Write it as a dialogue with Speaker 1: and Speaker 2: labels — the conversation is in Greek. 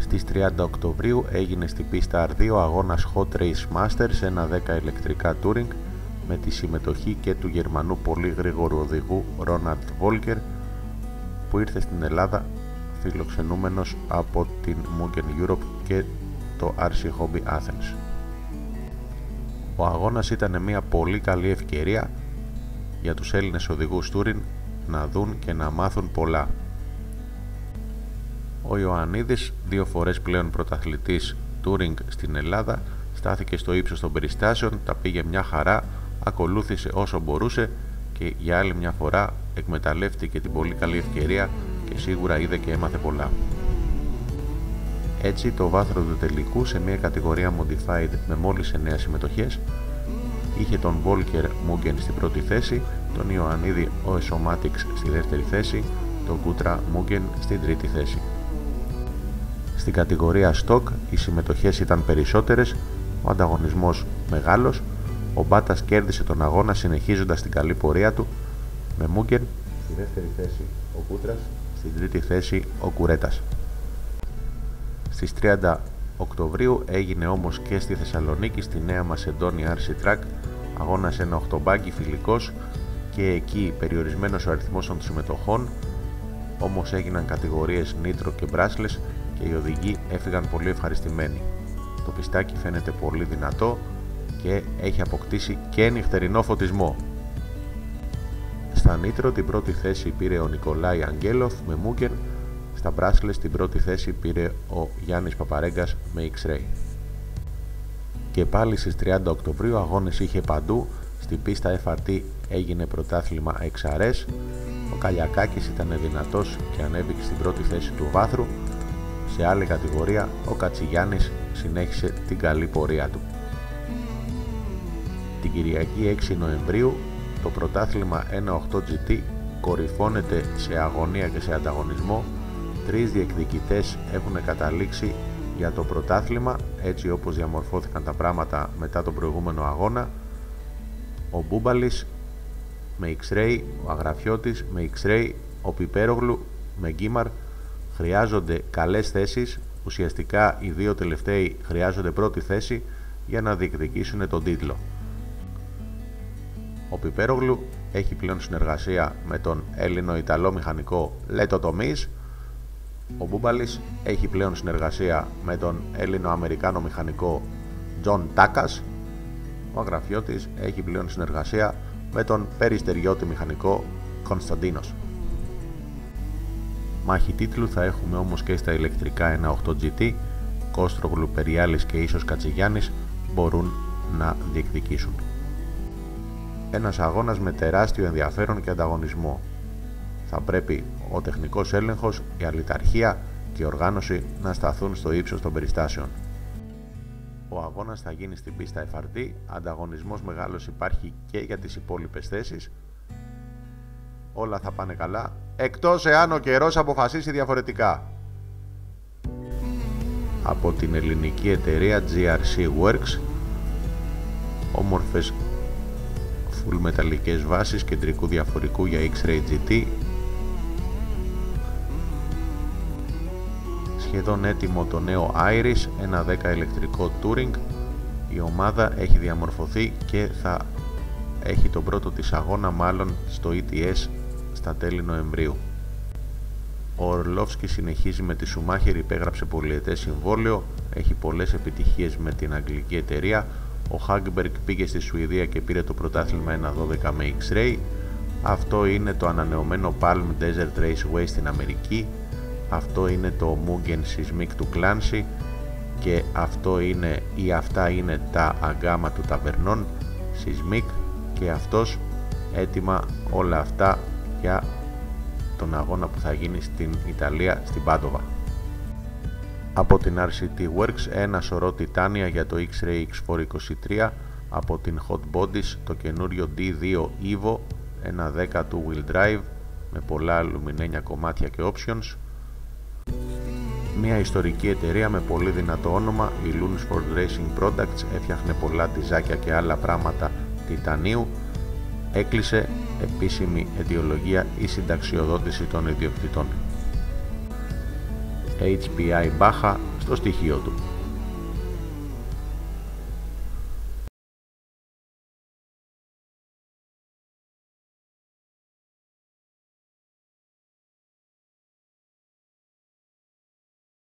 Speaker 1: Στις 30 Οκτωβρίου έγινε στην πίστα R2 αγώνας Hot Race Masters, ένα 10 ηλεκτρικά Touring, με τη συμμετοχή και του Γερμανού πολύ γρήγορου οδηγού Ρόναλντ Βόλκερ, που ήρθε στην Ελλάδα φιλοξενούμενος από την Mugen Europe και το RC Hobby Athens. Ο αγώνας ήταν μια πολύ καλή ευκαιρία για τους Έλληνες οδηγούς Touring να δουν και να μάθουν πολλά. Ο Ιωαννίδης, 2 φορές πλέον πρωταθλητής Touring στην Ελλάδα, στάθηκε στο ύψος των περιστάσεων, τα πήγε μια χαρά, ακολούθησε όσο μπορούσε και για άλλη μια φορά εκμεταλλεύτηκε την πολύ καλή ευκαιρία και σίγουρα είδε και έμαθε πολλά. Έτσι, το βάθρο του τελικού σε μια κατηγορία Modified με μόλις 9 συμμετοχές είχε τον Volker Mugen στην πρώτη θέση, τον Ιωαννίδη ο Esomatics στη δεύτερη θέση, τον Kutra Mugen στην τρίτη θέση. Στην κατηγορία Stock οι συμμετοχές ήταν περισσότερες, ο ανταγωνισμός μεγάλος, ο Μπάτας κέρδισε τον αγώνα συνεχίζοντας την καλή πορεία του, με Mugen στη δεύτερη θέση ο Κούτρας, στην τρίτη θέση ο Κουρέτας. Στις 30 Οκτωβρίου έγινε όμως και στη Θεσσαλονίκη, στη Νέα Μασεντόνια RC Track, αγώνας ένα 8 φιλικός, και εκεί περιορισμένος ο αριθμός των συμμετοχών, όμως έγιναν κατηγορίες Nitro και Brushless και οι οδηγοί έφυγαν πολύ ευχαριστημένοι. Το πιστάκι φαίνεται πολύ δυνατό και έχει αποκτήσει και νυχτερινό φωτισμό. Στα Nitro την πρώτη θέση πήρε ο Νικολάη Αγγέλοφ με Mugen, στα Brushless την πρώτη θέση πήρε ο Γιάννης Παπαρέγκας με X-Ray. Και πάλι στις 30 Οκτωβρίου αγώνες είχε παντού, στην πίστα FRT έγινε πρωτάθλημα XRS, ο Καλιακάκης ήταν δυνατός και ανέβηκε στην πρώτη θέση του βάθρου, σε άλλη κατηγορία ο Κατσιγιάννης συνέχισε την καλή πορεία του. Την Κυριακή 6 Νοεμβρίου το πρωτάθλημα 1.8 GT κορυφώνεται σε αγωνία και σε ανταγωνισμό. 3 διεκδικητές έχουν καταλήξει για το πρωτάθλημα, έτσι όπως διαμορφώθηκαν τα πράγματα μετά τον προηγούμενο αγώνα. Ο Μπούμπαλης με X-Ray, ο Αγραφιώτης με X-Ray, ο Πιπέρογλου με Γκίμαρ. Χρειάζονται καλές θέσεις, ουσιαστικά οι 2 τελευταίοι χρειάζονται πρώτη θέση για να διεκδικήσουν τον τίτλο. Ο Πιπέρογλου έχει πλέον συνεργασία με τον Έλληνο-Ιταλό μηχανικό Λέτο Τομής. Ο Μπούμπαλης έχει πλέον συνεργασία με τον Έλληνο-Αμερικάνο μηχανικό Τζον Τάκας. Ο Αγραφιώτης έχει πλέον συνεργασία με τον Περιστεριώτη μηχανικό Κωνσταντίνος. Μάχη τίτλου θα έχουμε όμως και στα ηλεκτρικά 1.8 GT. Κόστρογλου, Περιάλης και ίσως Κατσιγιάννης μπορούν να διεκδικήσουν. Ένας αγώνας με τεράστιο ενδιαφέρον και ανταγωνισμό. Θα πρέπει ο τεχνικός έλεγχος, η αλληλταρχία και η οργάνωση να σταθούν στο ύψος των περιστάσεων. Ο αγώνας θα γίνει στην πίστα FRT, ανταγωνισμός μεγάλος υπάρχει και για τις υπόλοιπες θέσεις. Όλα θα πάνε καλά, εκτός εάν ο καιρός αποφασίσει διαφορετικά. Από την ελληνική εταιρεία GRC Works, όμορφες full μεταλλικές βάσεις κεντρικού διαφορικού για X-Ray GT, σχεδόν έτοιμο το νέο Iris, ένα 10 ηλεκτρικό Touring. Η ομάδα έχει διαμορφωθεί και θα έχει τον πρώτο της αγώνα μάλλον στο ETS στα τέλη Νοεμβρίου. Ο Ορλόφσκι συνεχίζει με τη Σουμάχερ, υπέγραψε πολυετές συμβόλαιο, έχει πολλές επιτυχίες με την αγγλική εταιρεία. Ο Χάγκμπεργκ πήγε στη Σουηδία και πήρε το πρωτάθλημα 1.12 με X-Ray. Αυτό είναι το ανανεωμένο Palm Desert Raceway στην Αμερική. Αυτό είναι το Mugen Sismic του Clancy και αυτά είναι τα αγκάμα του ταβερνών Sismic, και αυτός έτοιμα όλα αυτά για τον αγώνα που θα γίνει στην Ιταλία, στην Πάντοβα. Από την RCT Works ένα σωρό τιτάνια για το X-Ray X423, από την Hot Bodies το καινούριο D2 Evo, ένα 10 του wheel drive με πολλά αλουμινένια κομμάτια και options. Μια ιστορική εταιρεία με πολύ δυνατό όνομα, η Lunsford Racing Products, έφτιαχνε πολλά τυζάκια και άλλα πράγματα τιτανίου. Έκλεισε επίσημη αιτιολογία η συνταξιοδότηση των ιδιοκτητών. HPI Baja στο στοιχείο του.